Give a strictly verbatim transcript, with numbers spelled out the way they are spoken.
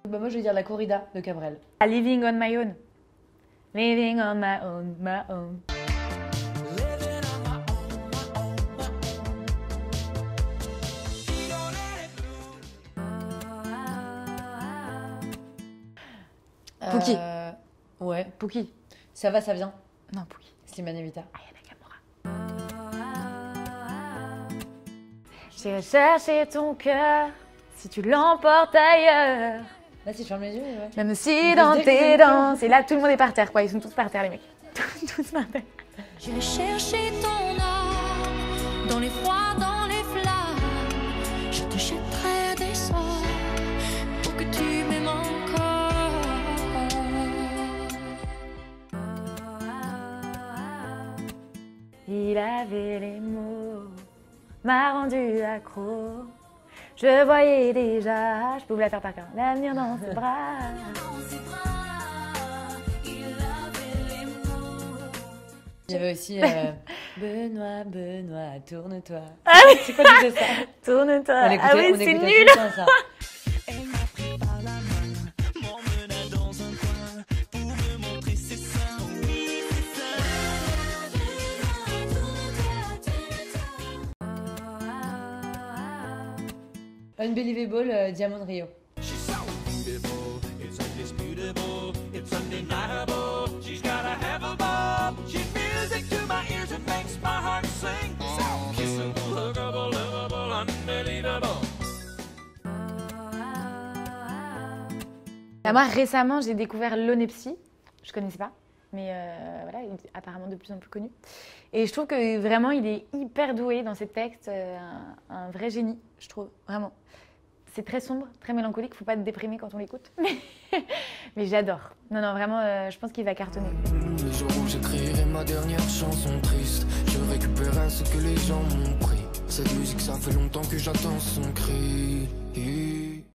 Bah moi je vais dire la corrida de Cabrel. Living on my own. Living on my own, my own. Pookie. Euh, ouais. Pookie. Ça va, ça vient. Non, Pookie. Slimane et Vita. Ayana Kamura. J'ai cherché ton cœur, si tu l'emportes ailleurs. Là, si je ferme les yeux, ouais. Même si dans tes danses. Et là, tout le monde est par terre, quoi. Ils sont tous par terre, les mecs. Tous par terre. J'ai cherché ton âme, dans les froids, dans les flammes. Je te jetterai des sorts pour que tu m'aimes encore. Il avait les mots, m'a rendu accro. Je voyais déjà, je pouvais la faire par cœur, l'avenir dans ses bras. Il y avait aussi euh, Benoît, Benoît, tourne-toi. Ah oui. C'est quoi tout ça? Tourne-toi. On écoutait, Ah oui, on c'est écoutait nul. tout le temps, ça. Elle m'a pris par la main, m'emmena dans un coin pour me montrer ses seins. Oui, c'est ça. Unbelievable, euh, Diamond Rio. She's so beautiful, it's undisputable, it's undeniable. She's got a hell of a ball. She's music to my ears and makes my heart sing. So kissable, huggable, lovable, unbelievable. Bah, moi, récemment, j'ai découvert Lonepsy. Je connaissais pas, mais euh, voilà, il est apparemment de plus en plus connu. Et je trouve que vraiment, il est hyper doué dans ses textes, euh, un, un vrai génie, je trouve, vraiment. C'est très sombre, très mélancolique, faut pas être déprimé quand on l'écoute. Mais, mais j'adore. Non, non, vraiment, euh, je pense qu'il va cartonner. Le jour où j'écrirai ma dernière chanson triste, je récupérerai ce que les gens m'ont pris. Cette musique, ça fait longtemps que j'attends son cri.